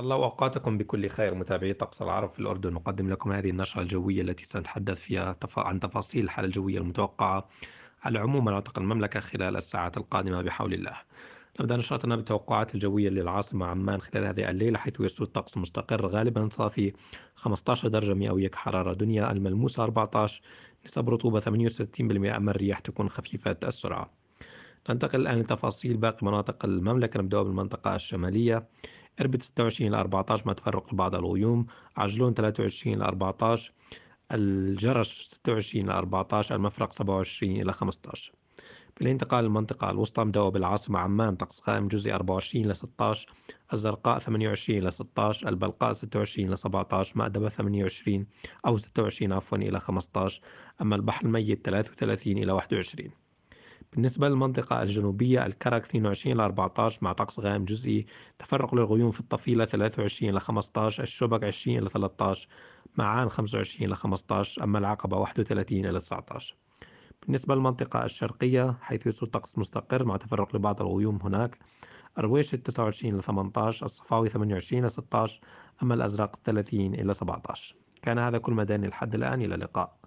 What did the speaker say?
الله أوقاتكم بكل خير متابعي طقس العرب في الأردن. نقدم لكم هذه النشرة الجوية التي سنتحدث فيها عن تفاصيل الحالة الجوية المتوقعة على عموم مناطق المملكة خلال الساعات القادمة بحول الله. نبدأ نشرتنا بالتوقعات الجوية للعاصمة عمان خلال هذه الليلة، حيث يسود طقس مستقر غالبا صافي 15 درجة مئوية حرارة دنيا، الملموسة 14، نسب رطوبة 68%. أما الرياح تكون خفيفة السرعة. ننتقل الآن لتفاصيل باقي مناطق المملكة، نبدأ بالمنطقة الشمالية. إربد 26 ل 14 مع تفرق لبعض الغيوم، عجلون 23 ل 14، الجرش 26 ل 14، المفرق 27 إلى 15. بالانتقال للمنطقة الوسطى نبدأ بالعاصمة عمان، طقس غائم جزئي 24 ل 16، الزرقاء 28 ل 16، البلقاء 26 ل 17، مأدبة 28 أو 26 عفوا إلى 15. أما البحر الميت 33 إلى 21. بالنسبة للمنطقة الجنوبية، الكرك 22 إلى 14 مع طقس غائم جزئي، تفرق للغيوم في الطفيلة 23 إلى 15، الشبك 20 إلى 13، معان 25 إلى 15. أما العقبة 31 إلى 19. بالنسبة للمنطقة الشرقية، حيث يسود طقس مستقر مع تفرق لبعض الغيوم هناك، أرويش 29 إلى 18، الصفاوي 28 إلى 16، أما الأزرق 30 إلى 17. كان هذا كل ما داني لحد الآن، إلى اللقاء.